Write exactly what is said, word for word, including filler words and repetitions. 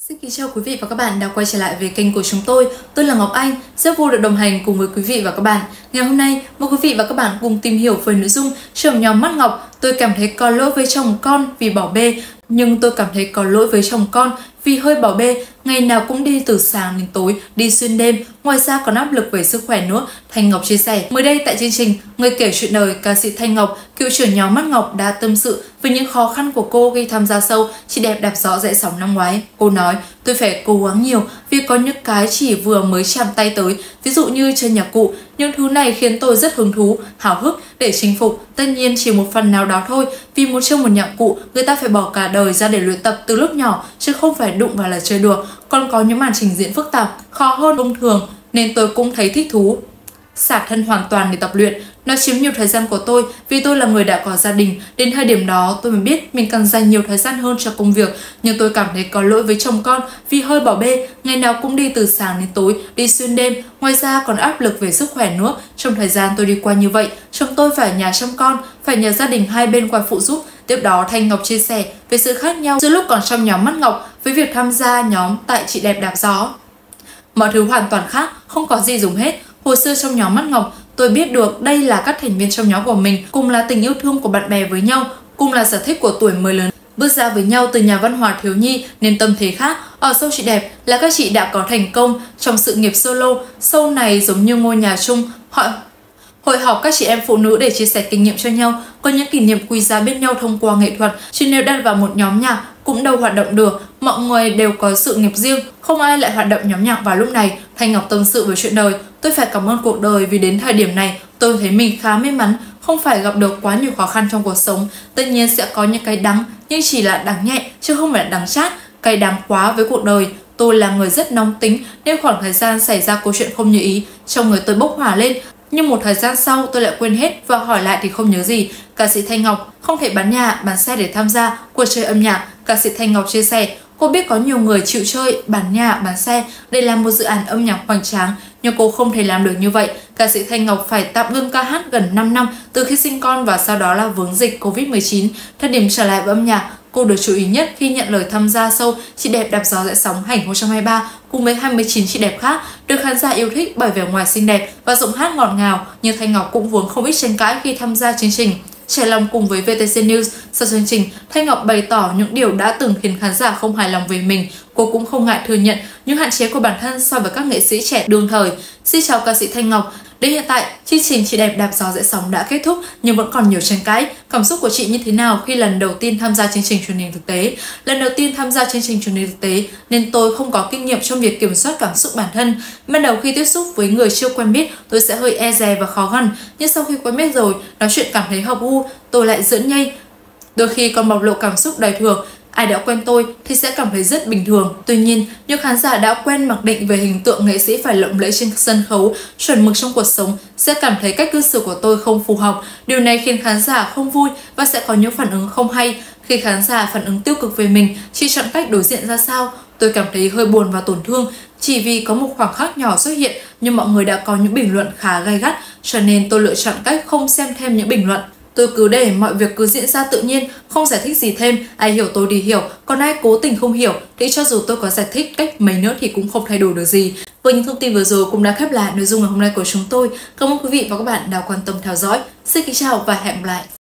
Xin kính chào quý vị và các bạn đã quay trở lại với kênh của chúng tôi. Tôi là Ngọc Anh, rất vui được đồng hành cùng với quý vị và các bạn. Ngày hôm nay, mời quý vị và các bạn cùng tìm hiểu về nội dung trong nhóm Mắt Ngọc. Tôi cảm thấy có lỗi với chồng con vì bỏ bê, nhưng tôi cảm thấy có lỗi với chồng con vì hơi bỏ bê, ngày nào cũng đi từ sáng đến tối, đi xuyên đêm, ngoài ra còn áp lực về sức khỏe nữa, Thanh Ngọc chia sẻ. Mới đây tại chương trình Người kể chuyện đời, ca sĩ Thanh Ngọc, cựu trưởng nhóm Mắt Ngọc đã tâm sự về những khó khăn của cô khi tham gia show Chị Đẹp Đạp Gió dậy sóng năm ngoái. Cô nói, tôi phải cố gắng nhiều vì có những cái chỉ vừa mới chạm tay tới, ví dụ như chơi nhạc cụ. Những thứ này khiến tôi rất hứng thú, háo hức để chinh phục. Tất nhiên chỉ một phần nào đó thôi, vì muốn chơi một nhạc cụ, người ta phải bỏ cả đời ra để luyện tập từ lúc nhỏ, chứ không phải đụng vào là chơi được. Còn có những màn trình diễn phức tạp, khó hơn thông thường, nên tôi cũng thấy thích thú. Xả thân hoàn toàn để tập luyện, nó chiếm nhiều thời gian của tôi vì tôi là người đã có gia đình. Đến thời điểm đó tôi mới biết mình cần dành nhiều thời gian hơn cho công việc, nhưng tôi cảm thấy có lỗi với chồng con vì hơi bỏ bê, ngày nào cũng đi từ sáng đến tối, đi xuyên đêm, ngoài ra còn áp lực về sức khỏe nữa. Trong thời gian tôi đi qua như vậy, chồng tôi phải ở nhà chăm con, phải nhờ gia đình hai bên qua phụ giúp. Tiếp đó Thanh Ngọc chia sẻ về sự khác nhau giữa lúc còn trong nhóm Mắt Ngọc với việc tham gia nhóm tại Chị Đẹp Đạp Gió. Mọi thứ hoàn toàn khác, không có gì dùng hết. Hồi xưa trong nhóm Mắt Ngọc, tôi biết được đây là các thành viên trong nhóm của mình, cùng là tình yêu thương của bạn bè với nhau, cùng là sở thích của tuổi mới lớn. Bước ra với nhau từ nhà văn hóa thiếu nhi nên tâm thế khác. Ở show Chị Đẹp là các chị đã có thành công trong sự nghiệp solo. Show này giống như ngôi nhà chung, họ hội họp các chị em phụ nữ để chia sẻ kinh nghiệm cho nhau, có những kỷ niệm quý giá bên nhau thông qua nghệ thuật. Chứ nếu đặt vào một nhóm nhạc cũng đâu hoạt động được, mọi người đều có sự nghiệp riêng, không ai lại hoạt động nhóm nhạc vào lúc này. Thanh Ngọc tâm sự với chuyện đời, tôi phải cảm ơn cuộc đời vì đến thời điểm này tôi thấy mình khá may mắn, không phải gặp được quá nhiều khó khăn trong cuộc sống. Tất nhiên sẽ có những cái đắng, nhưng chỉ là đắng nhẹ chứ không phải là đắng chát. Cái đắng quá với cuộc đời, tôi là người rất nóng tính nên khoảng thời gian xảy ra câu chuyện không như ý, trong người tôi bốc hỏa lên. Nhưng một thời gian sau tôi lại quên hết và hỏi lại thì không nhớ gì. Ca sĩ Thanh Ngọc không thể bán nhà, bán xe để tham gia cuộc chơi âm nhạc. Ca sĩ Thanh Ngọc chia sẻ, cô biết có nhiều người chịu chơi, bán nhà, bán xe để làm một dự án âm nhạc hoành tráng, nhưng cô không thể làm được như vậy. Ca sĩ Thanh Ngọc phải tạm ngưng ca hát gần năm năm từ khi sinh con và sau đó là vướng dịch Covid mười chín. Thời điểm trở lại với âm nhạc, cô được chú ý nhất khi nhận lời tham gia show Chị Đẹp Đạp Gió dậy sóng hai nghìn không trăm hai mươi ba cùng với hai mươi chín chị đẹp khác, được khán giả yêu thích bởi vẻ ngoài xinh đẹp và giọng hát ngọt ngào. Nhưng Thanh Ngọc cũng vướng không ít tranh cãi khi tham gia chương trình. Trải lòng cùng với vê tê xê News sau chương trình, Thanh Ngọc bày tỏ những điều đã từng khiến khán giả không hài lòng về mình. Cô cũng không ngại thừa nhận những hạn chế của bản thân so với các nghệ sĩ trẻ đương thời. Xin chào ca sĩ Thanh Ngọc. Đến hiện tại, chương trình Chị Đẹp Đạp Gió dậy sóng đã kết thúc nhưng vẫn còn nhiều tranh cãi. Cảm xúc của chị như thế nào khi lần đầu tiên tham gia chương trình truyền hình thực tế? Lần đầu tiên tham gia chương trình truyền hình thực tế nên tôi không có kinh nghiệm trong việc kiểm soát cảm xúc bản thân. Ban đầu khi tiếp xúc với người chưa quen biết, tôi sẽ hơi e dè và khó khăn. Nhưng sau khi quen biết rồi, nói chuyện cảm thấy hợp gu, tôi lại giỡn nhây. Đôi khi còn bộc lộ cảm xúc đời thường. Ai đã quen tôi thì sẽ cảm thấy rất bình thường. Tuy nhiên, nhiều khán giả đã quen mặc định về hình tượng nghệ sĩ phải lộng lẫy trên sân khấu, chuẩn mực trong cuộc sống sẽ cảm thấy cách cư xử của tôi không phù hợp. Điều này khiến khán giả không vui và sẽ có những phản ứng không hay. Khi khán giả phản ứng tiêu cực về mình, chị chọn cách đối diện ra sao? Tôi cảm thấy hơi buồn và tổn thương chỉ vì có một khoảng khắc nhỏ xuất hiện, nhưng mọi người đã có những bình luận khá gay gắt, cho nên tôi lựa chọn cách không xem thêm những bình luận. Tôi cứ để mọi việc cứ diễn ra tự nhiên, không giải thích gì thêm, ai hiểu tôi đi hiểu, còn ai cố tình không hiểu thì cho dù tôi có giải thích cách mấy nữa thì cũng không thay đổi được gì. Với những thông tin vừa rồi cũng đã khép lại nội dung ngày hôm nay của chúng tôi. Cảm ơn quý vị và các bạn đã quan tâm theo dõi. Xin kính chào và hẹn gặp lại.